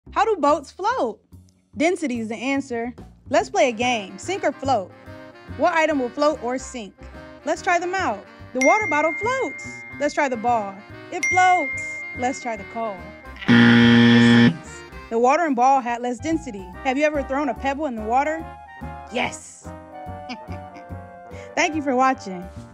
How do boats float? Density is the answer. Let's play a game. Sink or float? What item will float or sink? Let's try them out. The water bottle floats. Let's try the ball. It floats. Let's try the coal. It sinks. The watering ball had less density. Have you ever thrown a pebble in the water? Yes. Thank you for watching.